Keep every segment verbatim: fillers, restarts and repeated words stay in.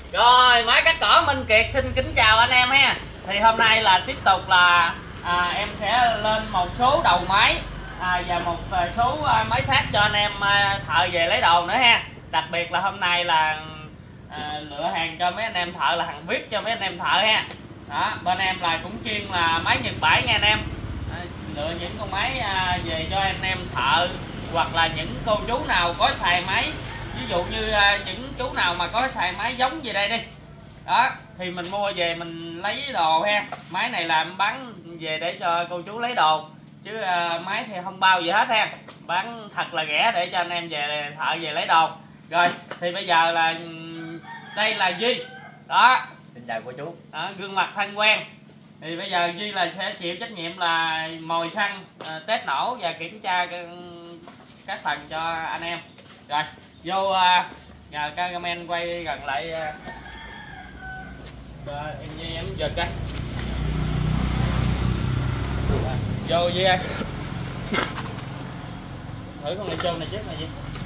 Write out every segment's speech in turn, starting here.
Rồi, máy cắt cỏ Minh Kiệt xin kính chào anh em ha. Thì hôm nay là tiếp tục là à, em sẽ lên một số đầu máy à, và một số à, máy sát cho anh em à, thợ về lấy đồ nữa ha. Đặc biệt là hôm nay là à, lựa hàng cho mấy anh em thợ, là hàng viết cho mấy anh em thợ ha. Đó, bên em là cũng chuyên là máy Nhật Bãi nha anh em. À, lựa những con máy à, về cho anh em thợ, hoặc là những cô chú nào có xài máy, ví dụ như à, những chú nào mà có xài máy giống gì đây đi đó thì mình mua về mình lấy đồ ha. Máy này làm bán về để cho cô chú lấy đồ, chứ à, máy thì không bao gì hết ha, bán thật là rẻ để cho anh em về thợ về lấy đồ. Rồi thì bây giờ là đây là Duy đó, xin chào cô chú đó, gương mặt thân quen. Thì bây giờ Duy là sẽ chịu trách nhiệm là mồi xăng, à, test nổ và kiểm tra các phần cho anh em. Rồi vô uh, nhờ cameraman quay gần lại uh, em Duy em giật coi. Vô Duy ơi, thử con này trâu này trước này Duy.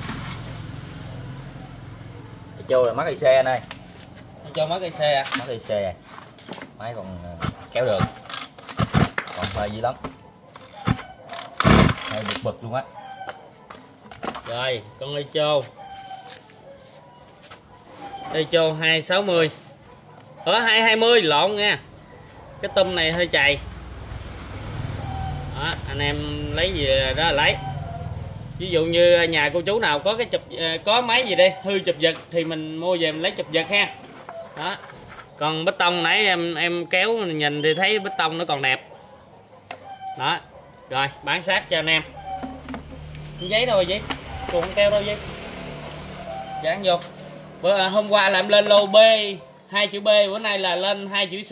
Châu là mắc cây xe anh ơi. Cho mất cây xe à? Mắc cây xe, máy còn kéo được, còn hơi dữ lắm, hơi bực bực luôn á. Rồi con ly chô ly chô hai sáu mươi ở hai hai mươi lộn nha, cái tôm này hơi chày đó, anh em lấy gì đó là lấy. Ví dụ như nhà cô chú nào có cái chụp có máy gì đây hư chụp giật thì mình mua về mình lấy chụp giật ha. Đó, còn bê tông nãy em em kéo nhìn thì thấy bê tông nó còn đẹp đó. Rồi bán sát cho anh em. Giấy đâu rồi Duy? Còn không keo đâu Duy? Dán vô. Bữa, hôm qua làm lên lô B, hai chữ B, bữa nay là lên hai chữ C.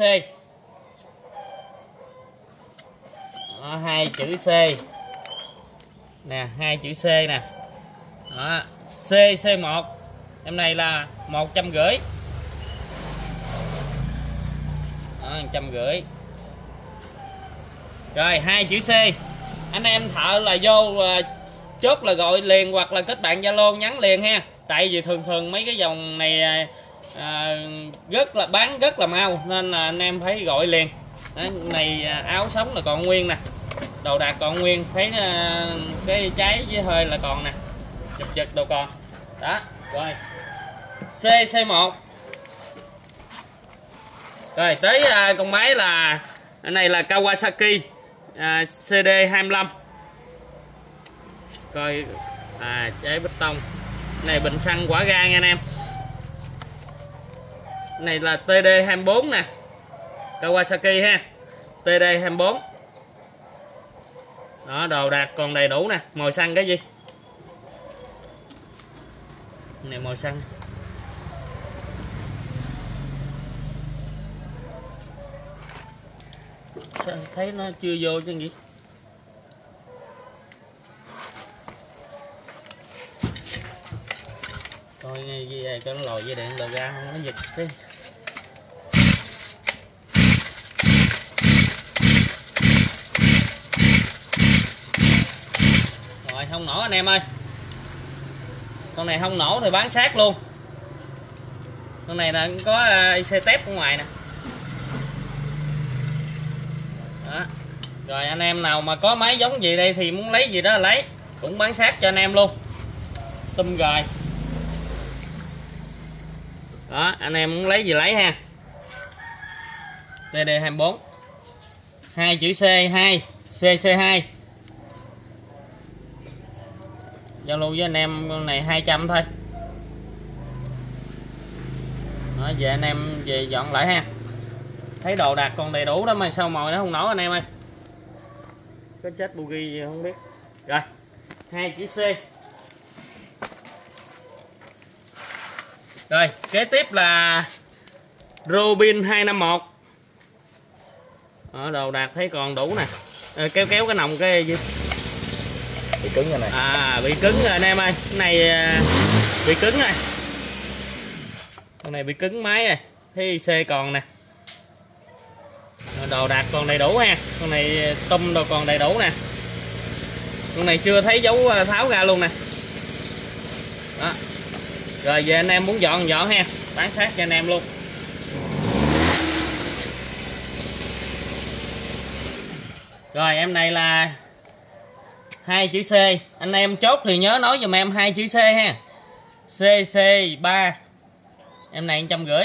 Đó, hai chữ C. Nè, hai chữ C nè. Đó, C C một. Em này là một trăm rưỡi. Đó, một trăm rưỡi. Rồi hai chữ C. Anh em thợ là vô chốt là gọi liền hoặc là kết bạn Zalo nhắn liền ha. Tại vì thường thường mấy cái dòng này à, rất là bán rất là mau nên là anh em phải gọi liền. Đó, này áo sống là còn nguyên nè, đồ đạc còn nguyên, thấy à, cái trái với hơi là còn nè, chụp giật đồ còn đó. Rồi C C một. Rồi tới à, con máy là cái này là Kawasaki à, C D hai mươi lăm. Coi à, trái bê tông này, bình xăng quả ga nha anh em. Này là T D hai mươi bốn nè, Kawasaki ha, T D hai mươi bốn đó, đồ đạc còn đầy đủ nè. Mồi xăng cái gì này, mồi xăng sao thấy nó chưa vô chứ gì. Coi nghe gì vậy, cho nó lòi dây điện lòi ra không nó giật cái. Rồi không nổ anh em ơi, con này không nổ thì bán sát luôn. Con này là có i xê tép ở ngoài nè đó. Rồi anh em nào mà có máy giống gì đây thì muốn lấy gì đó là lấy, cũng bán sát cho anh em luôn. Tùm rồi đó, anh em muốn lấy gì lấy ha. T D hai mươi bốn, hai chữ C hai, C C hai. Giao lưu với anh em con này hai trăm thôi. Đó, về anh em về dọn lại ha. Thấy đồ đạc còn đầy đủ đó mà sao mồi nó không nổ anh em ơi. Có chết bugi gì không biết. Rồi hai chữ C. Rồi kế tiếp là Robin hai năm một. Ở đồ đạc thấy còn đủ nè. À, kéo kéo cái nòng cái gì bị cứng rồi này. À bị cứng rồi anh em ơi, cái này bị cứng rồi, con này bị cứng máy rồi. Thấy C còn nè, đồ đạc còn đầy đủ ha. Con này tum đồ còn đầy đủ nè, con này chưa thấy dấu tháo ra luôn nè đó. Rồi về anh em muốn dọn dọn ha. bán sát cho anh em luôn. Rồi em này là hai chữ C, anh em chốt thì nhớ nói giùm em hai chữ C ha. C C ba, em này một trăm rưỡi.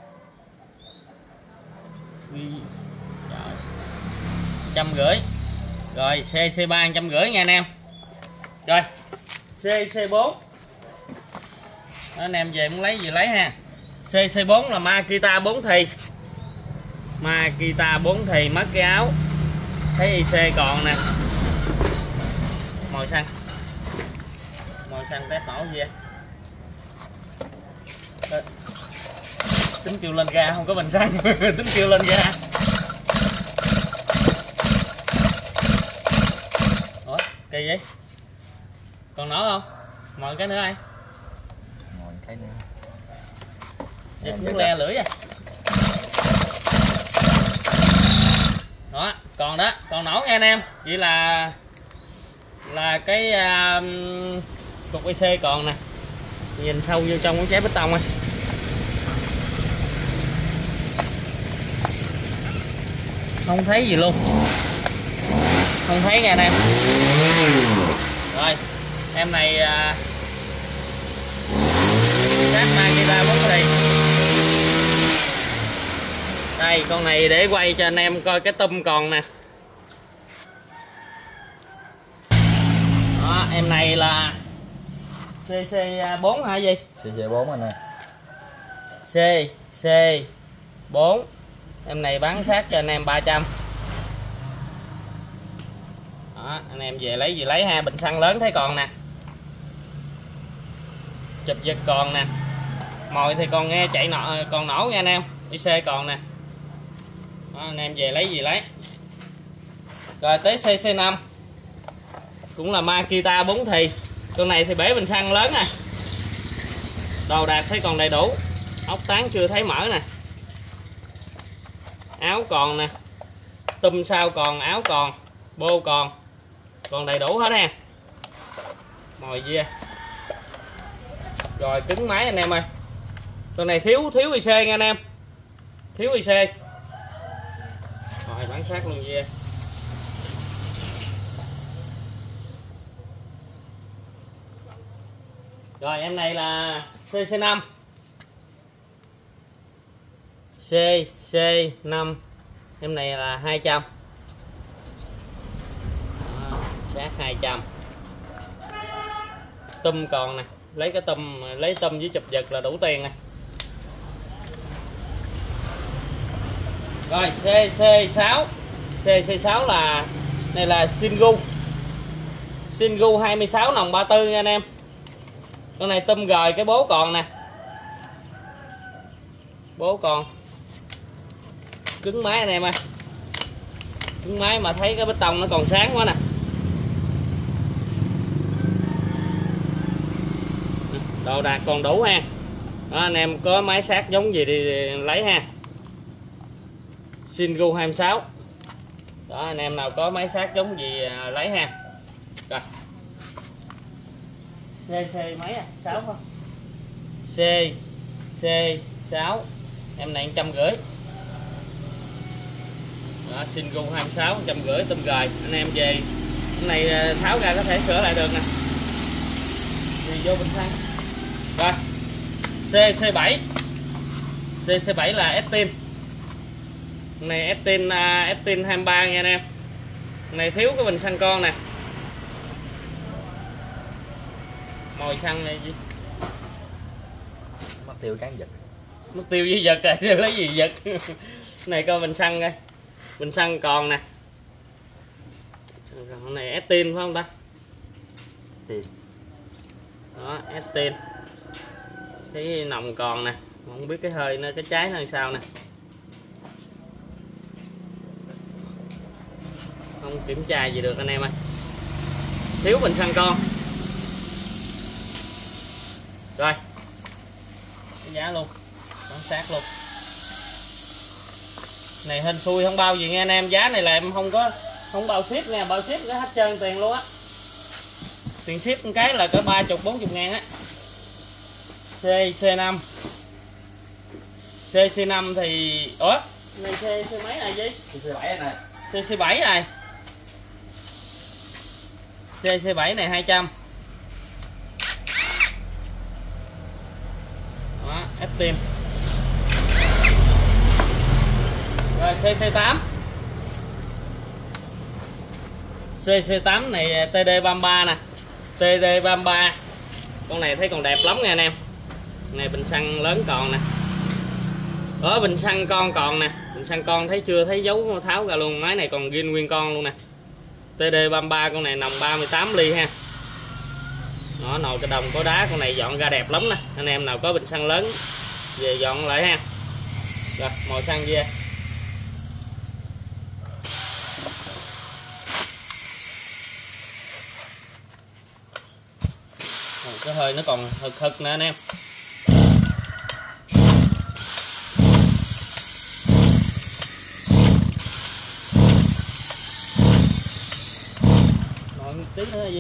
Trăm rưỡi. Rồi C C ba một trăm rưỡi nha anh em. Rồi C C bốn, anh em về muốn lấy gì lấy ha. C C bốn là Makita bốn thì, Makita bốn thì mất cái áo, thấy i xê còn nè, màu xanh, màu xanh test nổ gì vậy? Đó. Tính kêu lên ga không có bình xăng. Tính kêu lên ga. Ủa kỳ vậy, còn nổ không? Mọi cái nữa ai? Mọi cái nữa. Giật muốn le lưỡi à. Đó còn đó, còn nổ nha anh em. Vậy là là cái uh, cục i xê còn nè, nhìn sâu vô trong cái trái bê tông á. Không thấy gì luôn, không thấy nha anh em. Rồi em này uh, sát Makita bốn thì. Đây con này để quay cho anh em coi cái tum còn nè. Đó, em này là C C bốn hả gì? C C bốn anh ơi. C C bốn. Em này bán sát cho anh em ba trăm. Đó, anh em về lấy gì lấy ha, bình xăng lớn thấy còn nè. Chụp giật còn nè. Mồi thì còn nghe chạy nọ còn nổ nha anh em. i xê còn nè. Đó, anh em về lấy gì lấy. Rồi tới C C năm, cũng là Makita bốn thì. Con này thì bể bình xăng lớn nè, đồ đạc thấy còn đầy đủ, ốc tán chưa thấy mở nè, áo còn nè, tum sau còn, áo còn, bô còn, còn đầy đủ hết ha. Mồi dê. Rồi cứng máy anh em ơi. Con này thiếu thiếu i xê nha anh em, thiếu i xê. Rồi bán sát luôn dê. Rồi em này là C C năm, C C năm, em này là hai trăm. Đó, sát hai trăm. Tum còn nè, lấy cái tum, lấy tum với chụp giật là đủ tiền nè. Rồi C C sáu, C C sáu là này là Singu, Singu hai mươi sáu nòng ba mươi tư nha anh em. Con này tum rồi, cái bố còn nè, bố còn, cứng máy anh em ơi, cứng máy mà thấy cái bê tông nó còn sáng quá nè. Đồ đạc còn đủ ha. Đó, anh em có máy sát giống gì thì lấy ha. Singu hai mươi sáu. Đó, anh em nào có máy sát giống gì lấy ha. Rồi C C mấy à? sáu không? C C sáu. Em này một trăm rưỡi. Đó, Singu hai mươi sáu một trăm rưỡi tum gời. Anh em về cái này tháo ra có thể sửa lại được nè. Thì vô bình xăng. Rồi. C C bảy. C C bảy là Estin. Này Estin uh, Estin hai mươi ba nha anh em. Này thiếu cái bình xăng con nè. Mồi xăng này gì? Mất tiêu cán giật. Mất tiêu với giật rồi, lấy gì giật. Này coi bình xăng coi. Bình xăng còn nè. Con này Estin phải không ta? Tiền. Đó, Estin. Cái nòng còn nè, không biết cái hơi nó cái trái nó làm sao nè. Không kiểm tra gì được anh em ơi. Thiếu bình xăng con. Rồi. Cái giá luôn. Bán sát luôn. Này hên xui không bao gì nha anh em, giá này là em không có không bao ship nha, bao ship nó hết trơn tiền luôn á. Tiền ship một cái là cỡ ba mươi bốn mươi ngàn á. C C năm. xê xê năm thì ủa này xe xe mấy này gì? xê xê bảy này. xê xê bảy này. xê xê bảy này hai trăm. Đó, ép tim. Rồi xê xê tám. xê xê tám này tê đê ba mươi ba nè. tê đê ba mươi ba. Con này thấy còn đẹp lắm nha anh em. Này bình xăng lớn còn nè. Ở bình xăng con còn nè. Bình xăng con thấy chưa thấy dấu tháo ra luôn. Máy này còn ghin nguyên con luôn nè. tê đê ba mươi ba con này nòng ba mươi tám ly ha. Đó, nồi cái đồng có đá, con này dọn ra đẹp lắm nè. Anh em nào có bình xăng lớn về dọn lại ha. Rồi màu xăng dê. Cái hơi nó còn hực hực nè anh em. Rồi tí nữa là gì?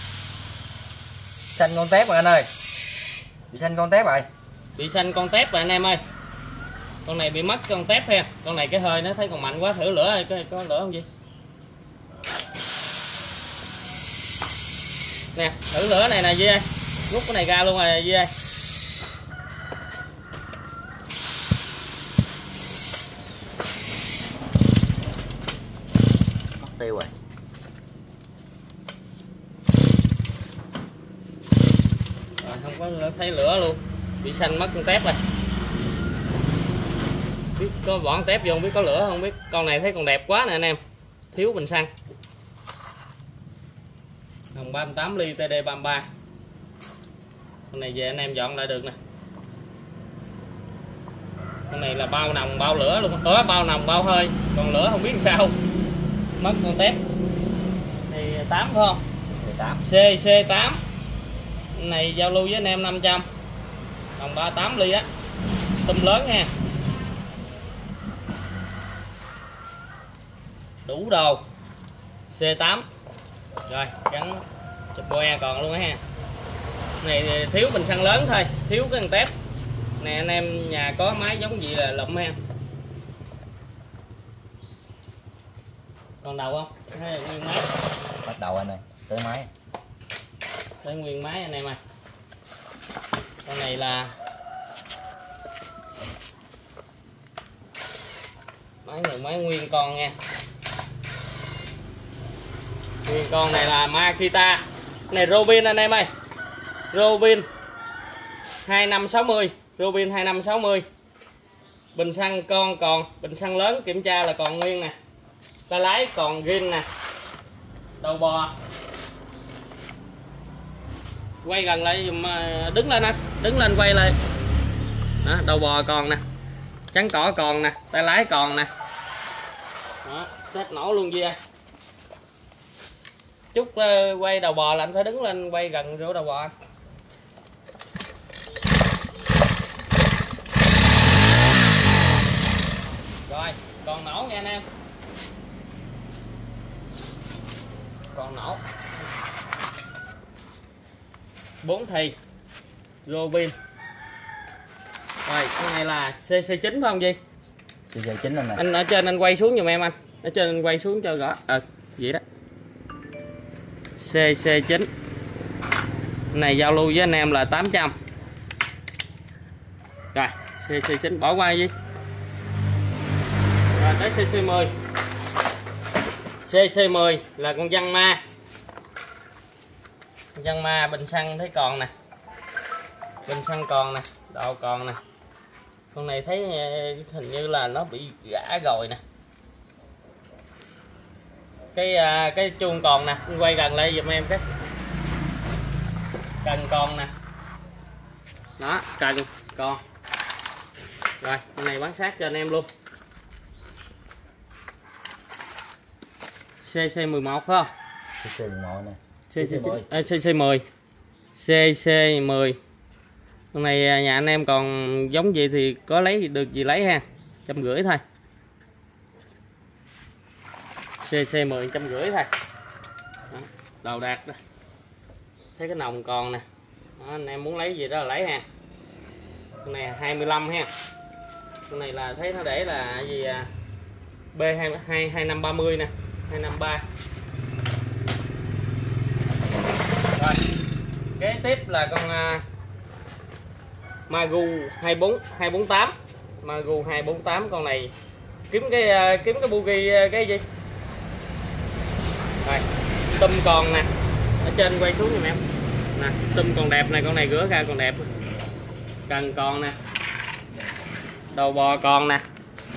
Xanh con tép rồi anh ơi. Bị xanh con tép rồi. Bị xanh con tép rồi anh em ơi. Con này bị mất con tép ha. Con này cái hơi nó thấy còn mạnh quá, thử lửa ơi, có, có lửa không gì? Nè, thử lửa này nè Duy ơi. Rút cái này ra luôn rồi Duy ơi. Mất tiêu rồi. Rồi không có thấy lửa luôn. Bị xanh mất con tép rồi. Biết có bỏ con tép vô không biết có lửa không biết. Con này thấy còn đẹp quá nè anh em. Thiếu bình xăng. Nòng ba mươi tám ly tê đê ba mươi ba. Con này về anh em dọn lại được nè. Con này là bao nòng bao lửa luôn. Có bao nòng bao hơi. Còn lửa không biết sao. Mất con tép. Thì tám phải không? xê tám. xê xê tám. Này giao lưu với anh em năm trăm. Nòng ba mươi tám ly á. Tùm lớn nha. Đủ đồ. xê tám. Rồi gắn chụp boe còn luôn á ha. Này thì thiếu bình xăng lớn thôi, thiếu cái con tép. Nè anh em nhà có máy giống gì là lụm ha. Còn đầu không? Hay là nguyên máy? Bắt đầu anh ơi, tới máy. Tới nguyên máy anh em ơi. Con này là máy này máy nguyên con nha. Nguyên con này là Makita. Này Robin anh em ơi. Robin hai năm sáu mươi. Robin hai năm sáu mươi. Bình xăng con còn. Bình xăng lớn kiểm tra là còn nguyên nè. Tay lái còn ghin nè. Đầu bò. Quay gần lại dùm, đứng lên anh. Đứng lên quay lại. Đó, đầu bò còn nè. Chắn cỏ còn nè. Tay lái còn nè. Đó, test nổ luôn Duy ơi. Chút uh, quay đầu bò là anh phải đứng lên quay gần chỗ đầu bò anh. Rồi còn nổ nha anh em. Còn nổ bốn thì Robin. Rồi cái này là xê xê chín phải không Duy? xê xê chín anh này. Anh ở trên anh quay xuống giùm em anh. Ở trên anh quay xuống cho rõ. Ờ à, vậy đó. xê xê chín. Này giao lưu với anh em là tám trăm. Rồi xê xê chín bỏ qua gì. Rồi tới xê xê mười. xê xê mười là con văn ma. Văn ma bình xăng thấy còn nè. Bình xăng còn nè, độ còn nè. Con này thấy hình như là nó bị gã rồi nè. Cái cái chuông còn nè, quay gần lại giùm em cái cần còn nè. Đó, cần còn. Rồi, con này bán sát cho anh em luôn. xê xê mười một phải không? xê xê mười một này. xê xê chín, à, xê xê mười. xê xê mười. Con này nhà anh em còn giống gì thì có lấy được gì lấy ha. Trăm rưỡi thôi. xê xê mười trăm rưỡi thôi. Đó, đầu đạt đó. Thấy cái nòng còn nè. Đó, anh em muốn lấy gì đó là lấy ha. Con này hai mươi lăm ha. Con này là thấy nó để là gì à? B hai hai năm ba mươi nè, hai năm ba. Rồi kế tiếp là con uh, Magu hai bốn hai bốn tám, Magu hai bốn tám. Con này kiếm cái uh, kiếm cái bugi uh, cái gì rồi, tum còn nè, ở trên quay xuống nè em nè, tum còn đẹp này, con này rửa ra còn đẹp, cần còn nè, đầu bò còn nè,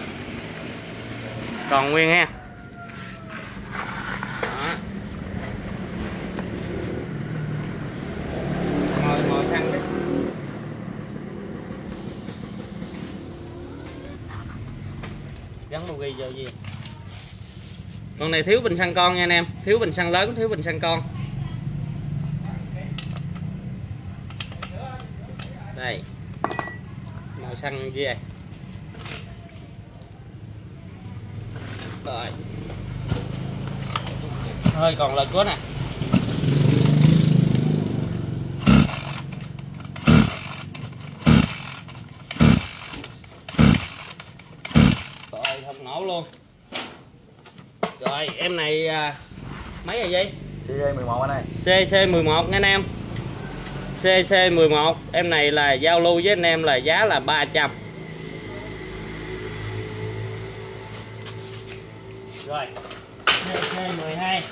còn nguyên ha. Đó. Ngồi ngồi khăn đi. Gắn bugi vô gì. Con này thiếu bình xăng con nha anh em, thiếu bình xăng lớn, thiếu bình xăng con. Đây. Màu xăng gì vậy? Rồi. Hơi còn lực quá nè. Rồi không nổ luôn. Rồi em này à, mấy rồi gì? xê xê mười một anh ơi. xê xê mười một nha anh em. xê xê mười một em này là giao lưu với anh em là giá là ba trăm. Rồi xê xê mười hai,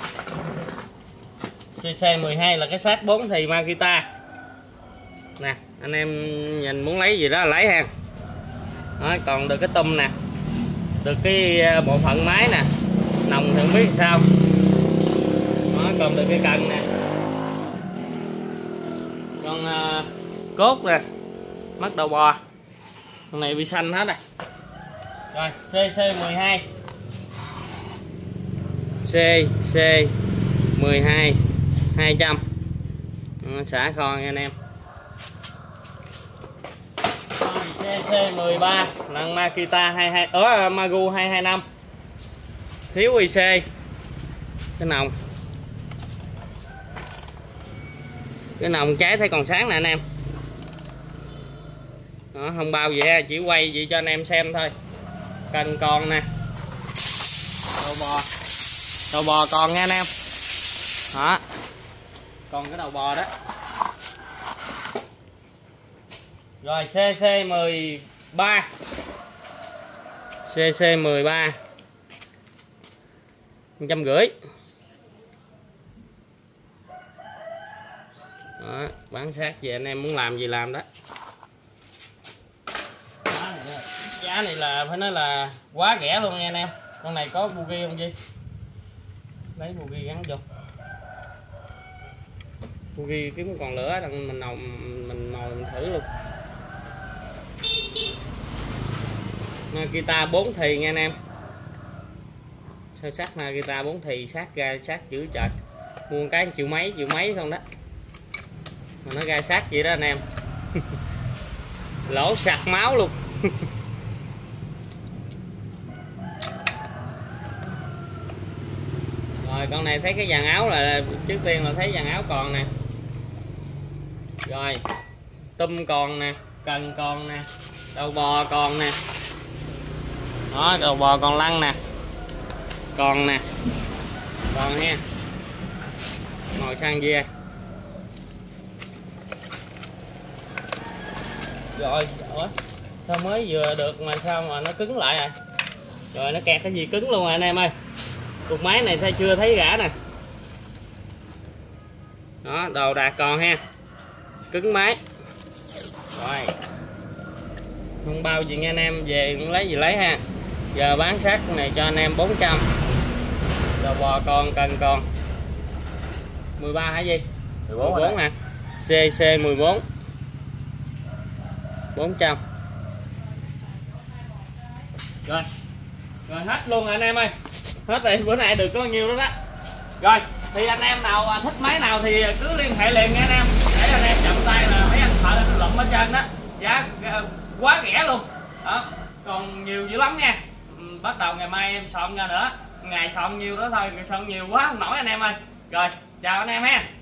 xê xê mười hai là cái xác bốn thì Makita nè, anh em nhìn muốn lấy gì đó là lấy ha. Đó, còn được cái tum nè, được cái bộ phận máy nè, nòng thì không biết sao. Đó, còn được cái cần nè, con uh, cốt nè, mắt đầu bò, con này bị xanh hết rồi. Rồi xê xê mười hai, xê xê mười hai hai trăm, xả kho nha anh em. Rồi xê xê mười ba là Makita hai hai ở Magu hai hai năm, thiếu i xê cái nòng, cái nòng trái thấy còn sáng nè anh em. Đó, không bao gì ha, chỉ quay vậy cho anh em xem thôi. Cần còn nè, đầu bò, đầu bò còn nha anh em. Đó, còn cái đầu bò đó. Rồi xê xê mười ba, xê xê mười ba một trăm rưỡi. Đó, bán sát về anh em muốn làm gì làm đó. Giá này, giá này là phải nói là quá rẻ luôn nha anh em. Con này có bugi không Duy? Lấy bugi gắn vô. Bugi kiếm còn lửa mình nồi mình nồi mình thử luôn. Makita bốn thì nha anh em. Sơ sát Makita bốn thì sát ra sát dữ trời. Mua cái triệu mấy triệu mấy không đó. Mà nó gai sát vậy đó anh em. Lỗ sặc máu luôn. Rồi con này thấy cái dàn áo là trước tiên là thấy dàn áo còn nè. Rồi tum còn nè, cần còn nè, đầu bò còn nè. Đó, đầu bò còn lăn nè, còn nè, còn ha. Màu xanh dê. Rồi, ủa, sao mới vừa được mà sao mà nó cứng lại rồi. Rồi nó kẹt cái gì cứng luôn rồi anh em ơi. Cục máy này sao chưa thấy gã nè. Đó, đầu đạt còn ha. Cứng máy. Rồi. Không bao gì nha anh em, về lấy gì lấy ha. Giờ bán sát này cho anh em bốn trăm. Đầu bò còn, cần còn. mười ba hả gì? mười bốn, mười bốn hả? xê xê mười bốn. bốn trăm. Rồi. Rồi hết luôn rồi anh em ơi. Hết rồi, bữa nay được có nhiêu đó đó. Rồi, thì anh em nào thích máy nào thì cứ liên hệ liền nha anh em. Để anh em chậm tay là mấy anh thợ lụm ở trên đó. Giá quá rẻ luôn. Đó, còn nhiều dữ lắm nha. Bắt đầu ngày mai em soạn ra nữa. Ngày soạn nhiều đó thôi, soạn nhiều quá không nổi anh em ơi. Rồi, chào anh em ha.